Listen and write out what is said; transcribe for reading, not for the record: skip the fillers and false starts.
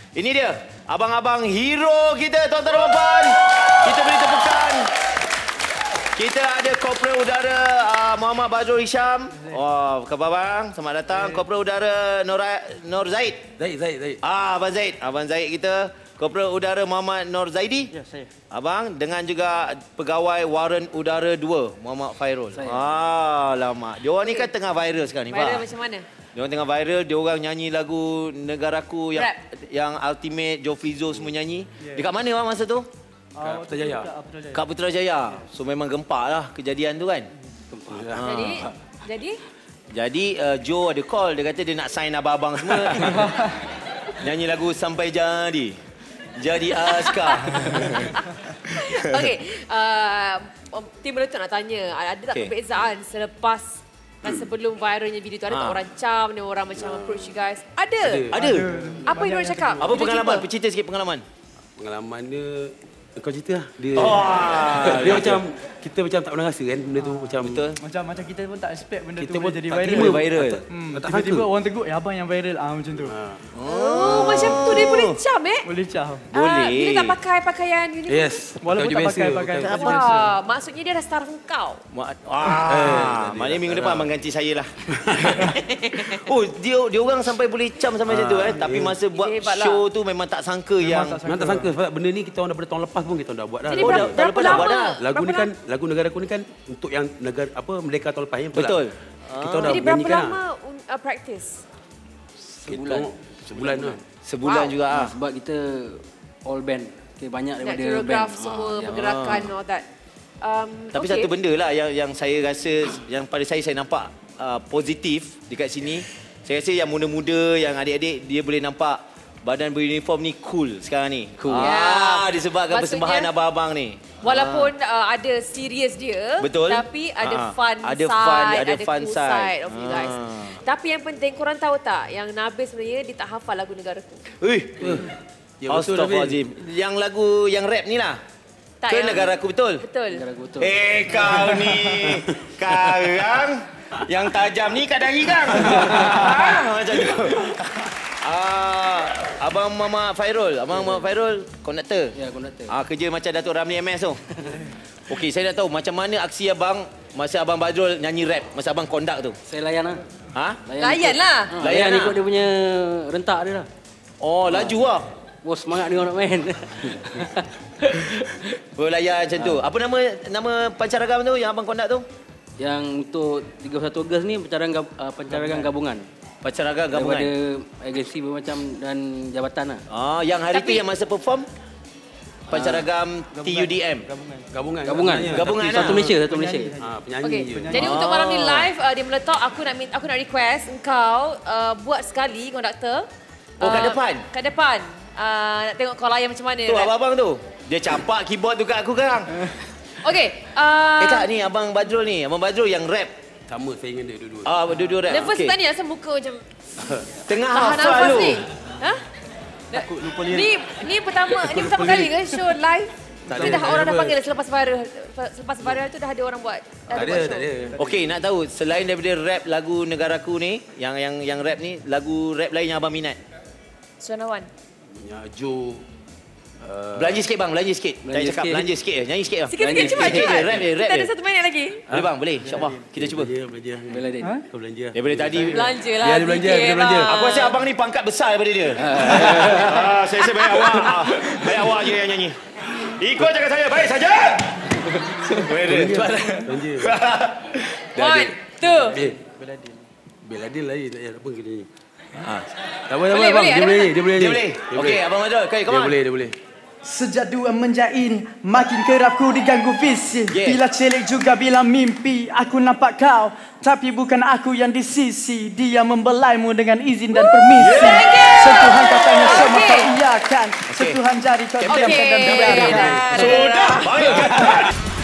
Ini dia, abang-abang hero kita, tuan-tuan dan puan. Kita beri tepukan. Kita ada Korporal Udara Muhammad Badrul Hisham. Oh, khabar bang, selamat datang. Korporal Udara Nur Zaid. Zaid. Abang Zaid. Abang Zaid kita. Korporal Udara Muhammad Nur Zaidi. Ya, saya. Abang dengan juga pegawai Warren Udara 2 Muhammad Fairul. Lama. Diorang ni kan tengah viral sekarang ni, Pak. Viral macam mana? Diorang tengah viral, diorang nyanyi lagu Negaraku yang Ultimate, Joe Fizo semua nyanyi. Dekat mana bang masa tu? Kat Putrajaya. Kat Putrajaya. So memang gempak lah kejadian tu kan. Jadi Joe ada call, dia kata dia nak sign abang-abang semua. Nyanyi lagu Sampai Jadi askar. Okey, tim meletup nak tanya, ada tak perbezaan selepas dan sebelum viralnya video tu? Ada tak orang cam, ada orang macam approach you guys? Ada. Apa yang diorang cakap? Apa pengalaman? Cerita sikit pengalaman. Pengalaman dia, kau cerita lah. Dia macam, kita macam tak pernah rasa kan benda tu macam. Betul. Macam kita pun tak expect benda Kita tu pun jadi tak viral. Tiba-tiba orang tegur, abang yang viral. Macam tu. Oh, macam tu dia boleh cam Boleh cam. Boleh. Bila tak pakai pakaian uniform. Yes. Walaupun tak pakai baju biasa. Maksudnya dia dah start kau. Maknanya minggu depan abang ganti saya lah. Oh, dia orang sampai boleh cam sampai macam tu tapi masa buat show tu memang tak sangka yang memang tak sangka sebab benda ni kita orang daripada tahun lepas pun kita dah buat dah. Jadi berapa lama? Lagu ni kan, lagu Negaraku ni kan untuk yang negara apa Merdeka tahun lepas. Betul. Kita dah jadi berapa lama practice? Sebulan lah. Sebulan juga sebab kita all band. Okay, banyak daripada band. Koreograf semua pergerakan all that. Tapi satu benda lah yang saya rasa, yang pada saya nampak positif dekat sini. Saya rasa yang muda-muda, yang adik-adik, dia boleh nampak badan beruniform ni cool sekarang ni. Cool. Disebabkan persembahan abang-abang ni. Walaupun ada serius dia, betul, tapi ada fun ada cool side of you guys. Tapi yang penting korang tahu tak, yang Nabil sebenarnya dia tak hafal lagu Negaraku. Astaghfirullahaladzim. Yang lagu yang rap ni lah. Tak, ke Negaraku betul? Betul. Betul. Kau ni sekarang yang tajam ni kat dari kang. Macam tu. Abang Muhammad Fairul, konduktor. Ya, konduktor. Kerja macam Datuk Ramli MS tu. Okey, saya nak tahu macam mana aksi abang masa abang Badrul nyanyi rap, masa abang kondak tu. Saya layan lah. Layan lah. Layan ikut dia punya rentak dia lah. Oh, laju lah. Semangat dia orang nak main. Layan macam tu. Apa nama pancaragam tu yang abang kondak tu? Yang untuk 31 Ogos ni pencaragan gabungan. Pancaragam gabungan. Daripada agensi bermacam dan jabatan lah. Yang hari tu yang masa perform pancaragam TUDM. Gabungan. Satu Malaysia. Penyanyi je. Jadi untuk malam ni live dia meletak, aku nak request engkau buat sekali konduktor. Kat depan. Kat depan. Nak tengok kau layan macam mana. Tu abang tu. Dia campak keyboard tu kat aku sekarang. Okey. Tak ni abang Badrul ni. Abang Badrul yang rap. Sama saya dengan dia dua-dua. Dua-dua rap. Nervous tak ni asal muka macam tengah tahan hafal nafas lu. ni? Takut lupa lirik. Ni pertama kali ke show live? Orang dah panggil selepas viral tu dah ada orang buat. Tak ada. Okey, nak tahu selain daripada rap lagu Negaraku ni, yang rap ni, lagu rap lain yang abang minat? Suanawan. Ya, Joe. Belanja sikit bang, belanja sikit. Saya cakap belanja sikit je, nyanyi sikit lah. Sikit-sikit cepat. Rap je. Kita ada 1 minit lagi. Boleh bang, boleh. InsyaAllah. Kita cuba. Belanja. Kau belanja. Daripada tadi. Belanja lah. Dia belanja. Aku rasa abang ni pangkat besar daripada dia. Saya rasa baik awak. Baik awak je yang nyanyi. Ikut cakap saya, baik saja. Belanja. 1, 2. Beladil lagi tak payah apa kita ni. Tak apa Boleh, bang. Dia boleh. Okey, abang Badrul. Okay, come on. Dia boleh. Sejak dua menjadi makin kerap ku diganggu visi. Bila celik juga bila mimpi aku nampak kau, tapi bukan aku yang di sisi. Dia membelaimu dengan izin dan permisi. Sentuhan katanya semua kau iakan. Sentuhan jari kau diamkan dan biarkan. Sudah. Baik.